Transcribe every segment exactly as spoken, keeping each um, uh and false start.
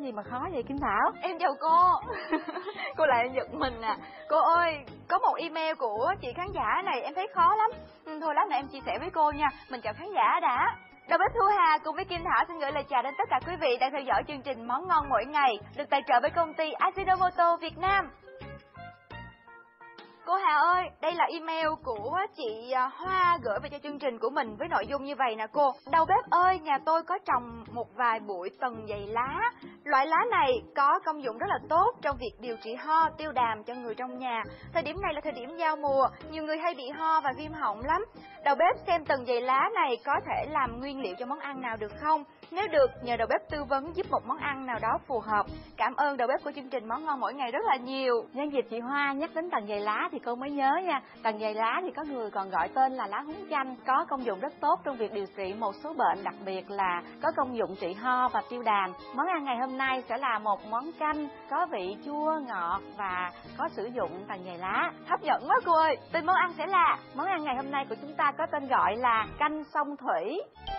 gì mà khó vậy Kim Thảo? Em chào cô. Cô lại giật mình à. Cô ơi, có một email của chị khán giả này em thấy khó lắm. Ừ, thôi lát nữa em chia sẻ với cô nha. Mình chào khán giả đã. Đầu bếp Thu Hà cùng với Kim Thảo xin gửi lời chào đến tất cả quý vị đang theo dõi chương trình Món Ngon Mỗi Ngày được tài trợ bởi công ty Ajinomoto Việt Nam. Cô Hà ơi, đây là email của chị Hoa gửi về cho chương trình của mình với nội dung như vậy nè cô. Đầu bếp ơi, nhà tôi có trồng một vài bụi tần dày lá. Loại lá này có công dụng rất là tốt trong việc điều trị ho, tiêu đàm cho người trong nhà. Thời điểm này là thời điểm giao mùa, nhiều người hay bị ho và viêm họng lắm. Đầu bếp xem tần dày lá này có thể làm nguyên liệu cho món ăn nào được không? Nếu được, nhờ đầu bếp tư vấn giúp một món ăn nào đó phù hợp. Cảm ơn đầu bếp của chương trình Món Ngon Mỗi Ngày rất là nhiều. Nhân dịp chị Hoa nhắc đến tần dày lá thì cô mới nhớ nha. Tần dày lá thì có người còn gọi tên là lá húng chanh, có công dụng rất tốt trong việc điều trị một số bệnh, đặc biệt là có công dụng trị ho và tiêu đàm. Món ăn ngày hôm nay sẽ là một món canh có vị chua ngọt và có sử dụng tần dày lá. Hấp dẫn quá cô ơi. Tên món ăn sẽ là... Món ăn ngày hôm nay của chúng ta có tên gọi là canh sông thủy.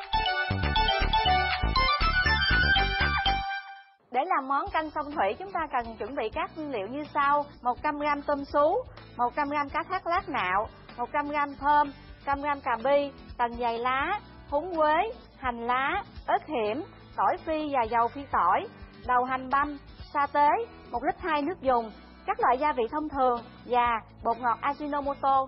Để làm món canh sông thủy, chúng ta cần chuẩn bị các nguyên liệu như sau: một trăm gam tôm sú, một trăm gam cá thác lát nạo, một trăm gam thơm, một trăm gam cà bi, tần dày lá, húng quế, hành lá, ớt hiểm, tỏi phi và dầu phi tỏi, đầu hành băm, sa tế, một lít hai nước dùng, các loại gia vị thông thường và bột ngọt Ajinomoto.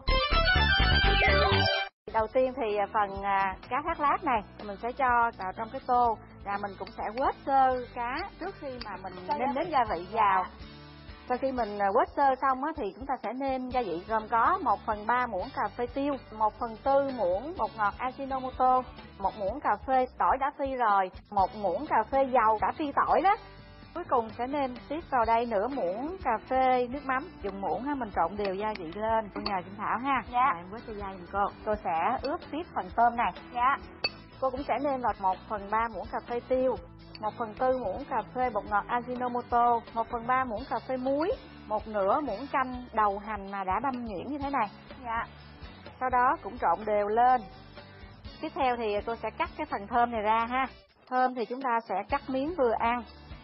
Đầu tiên thì phần cá thác lát này mình sẽ cho vào trong cái tô và mình cũng sẽ quết sơ cá trước khi mà mình nêm nếm gia vị vào. Sau khi mình quết sơ xong á, thì chúng ta sẽ nêm gia vị gồm có một phần ba muỗng cà phê tiêu, một phần tư muỗng bột ngọt Ajinomoto, một muỗng cà phê tỏi đã phi rồi, một muỗng cà phê dầu đã phi tỏi đó. Cuối cùng sẽ nêm tiếp vào đây nửa muỗng cà phê nước mắm. Dùng muỗng ha, mình trộn đều gia vị lên. Cô nhờ Kim Thảo ha. Dạ. Rồi, em quết cho dây giùm cô. Cô sẽ ướp tiếp phần tôm này. Dạ. Cô cũng sẽ nêm vào một phần ba muỗng cà phê tiêu, một phần tư muỗng cà phê bột ngọt Ajinomoto, một phần ba muỗng cà phê muối, một nửa muỗng canh đầu hành mà đã băm nhuyễn như thế này. Dạ. Sau đó cũng trộn đều lên. Tiếp theo thì cô sẽ cắt cái phần thơm này ra ha. Thơm thì chúng ta sẽ cắt miếng vừa ăn.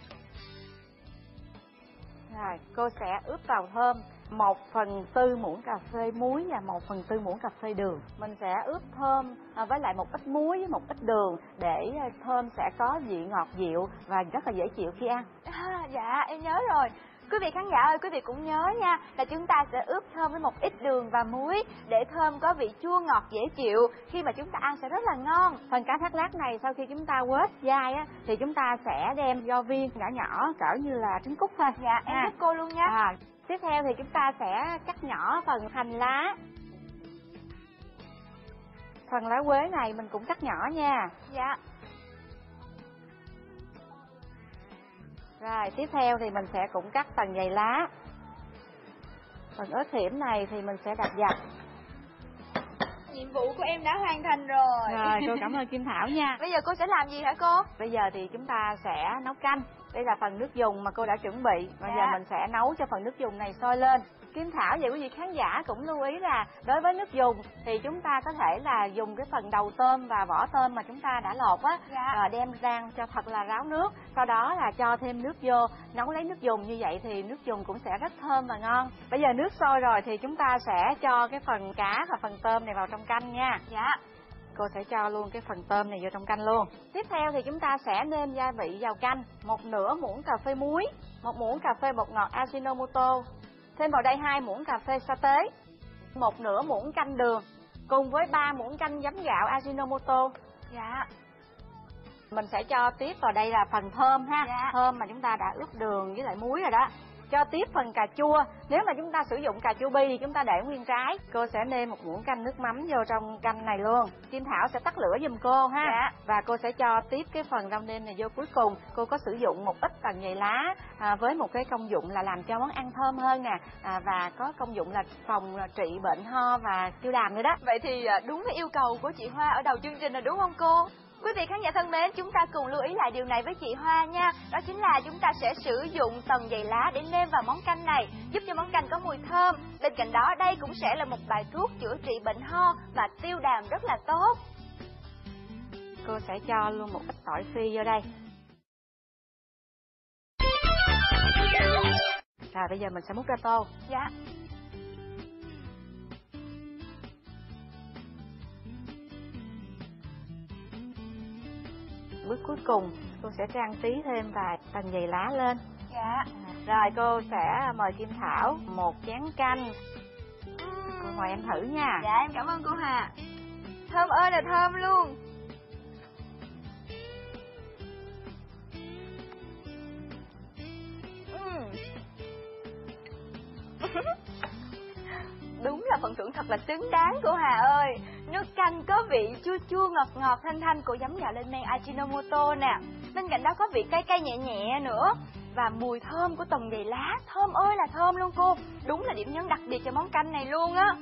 Rồi, cô sẽ ướp vào thơm một phần tư muỗng cà phê muối và một phần tư muỗng cà phê đường. Mình sẽ ướp thơm với lại một ít muối với một ít đường để thơm sẽ có vị ngọt dịu và rất là dễ chịu khi ăn. À, dạ, em nhớ rồi. Quý vị khán giả ơi, quý vị cũng nhớ nha, là chúng ta sẽ ướp thơm với một ít đường và muối để thơm có vị chua ngọt dễ chịu, khi mà chúng ta ăn sẽ rất là ngon. Phần cá thác lát này sau khi chúng ta quết dai á thì chúng ta sẽ đem vo viên nhỏ nhỏ cỡ như là trứng cút thôi. Dạ, em à. giúp cô luôn nha. À, tiếp theo thì chúng ta sẽ cắt nhỏ phần hành lá. Phần lá quế này mình cũng cắt nhỏ nha. Dạ. Rồi, tiếp theo thì mình sẽ cũng cắt tần dày lá. Phần ớt hiểm này thì mình sẽ đập dập. Nhiệm vụ của em đã hoàn thành rồi. Rồi, cô cảm ơn Kim Thảo nha. Bây giờ cô sẽ làm gì hả cô? Bây giờ thì chúng ta sẽ nấu canh. Đây là phần nước dùng mà cô đã chuẩn bị. Bây dạ. giờ mình sẽ nấu cho phần nước dùng này sôi lên. Kim Thảo vậy quý vị khán giả cũng lưu ý là đối với nước dùng thì chúng ta có thể là dùng cái phần đầu tôm và vỏ tôm mà chúng ta đã lột á, dạ. rồi đem rang cho thật là ráo nước. Sau đó là cho thêm nước vô, nấu lấy nước dùng, như vậy thì nước dùng cũng sẽ rất thơm và ngon. Bây giờ nước sôi rồi thì chúng ta sẽ cho cái phần cá và phần tôm này vào trong canh nha. Dạ. Cô sẽ cho luôn cái phần tôm này vô trong canh luôn. Tiếp theo thì chúng ta sẽ nêm gia vị vào canh. Một nửa muỗng cà phê muối, một muỗng cà phê bột ngọt Ajinomoto, thêm vào đây hai muỗng cà phê sa tế, một nửa muỗng canh đường, cùng với ba muỗng canh giấm gạo Ajinomoto. Dạ. Mình sẽ cho tiếp vào đây là phần thơm ha. Dạ. Thơm mà chúng ta đã ướp đường với lại muối rồi đó. Cho tiếp phần cà chua. Nếu mà chúng ta sử dụng cà chua bi thì chúng ta để nguyên trái. Cô sẽ nêm một muỗng canh nước mắm vô trong canh này luôn. Kim Thảo sẽ tắt lửa giùm cô ha. Dạ. Và cô sẽ cho tiếp cái phần rau nêm này vô cuối cùng. Cô có sử dụng một ít tần dày lá à, với một cái công dụng là làm cho món ăn thơm hơn nè, à, và có công dụng là phòng là trị bệnh ho và tiêu đàm nữa đó. Vậy thì đúng với yêu cầu của chị Hoa ở đầu chương trình rồi đúng không cô? Quý vị khán giả thân mến, chúng ta cùng lưu ý lại điều này với chị Hoa nha. Đó chính là chúng ta sẽ sử dụng tần dày lá để nêm vào món canh này, giúp cho món canh có mùi thơm. Bên cạnh đó, đây cũng sẽ là một bài thuốc chữa trị bệnh ho và tiêu đàm rất là tốt. Cô sẽ cho luôn một ít tỏi phi vô đây. Rồi bây giờ mình sẽ múc ra tô. Dạ. Bước cuối cùng cô sẽ trang trí thêm vài tầng dày lá lên. Dạ. Rồi cô sẽ mời Kim Thảo một chén canh. Cô mời em thử nha. Dạ em cảm ơn cô Hà. Thơm ơi là thơm luôn. Đúng là phần thưởng thật là xứng đáng cô Hà ơi. Nước canh có vị chua chua ngọt ngọt thanh thanh của giấm nhào lên men Ajinomoto nè. Bên cạnh đó có vị cay cay nhẹ nhẹ nữa. Và mùi thơm của tầng dày lá. Thơm ơi là thơm luôn cô. Đúng là điểm nhấn đặc biệt cho món canh này luôn á.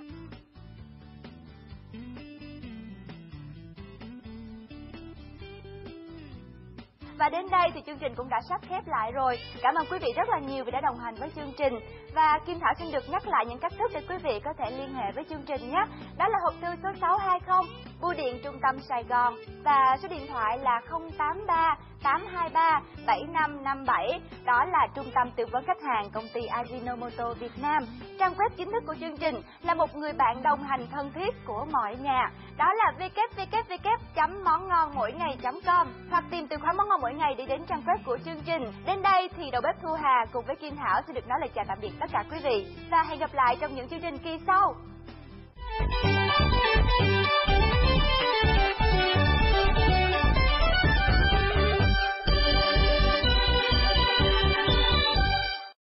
Và đến đây thì chương trình cũng đã sắp khép lại rồi. Cảm ơn quý vị rất là nhiều vì đã đồng hành với chương trình. Và Kim Thảo xin được nhắc lại những cách thức để quý vị có thể liên hệ với chương trình nhé. Đó là hộp thư số sáu hai không, bưu điện Trung tâm Sài Gòn. Và số điện thoại là không tám ba tám hai ba bảy năm năm bảy. Đó là Trung tâm Tư vấn Khách hàng Công ty Ajinomoto Việt Nam. Trang web chính thức của chương trình là một người bạn đồng hành thân thiết của mọi nhà. Đó là w w w chấm món ngon mỗi ngày chấm com. Hoặc tìm từ khóa món ngon mỗi ngày để đến trang web của chương trình. Đến đây thì đầu bếp Thu Hà cùng với Kim Thảo xin được nói lời chào tạm biệt tất cả quý vị. Và hẹn gặp lại trong những chương trình kỳ sau.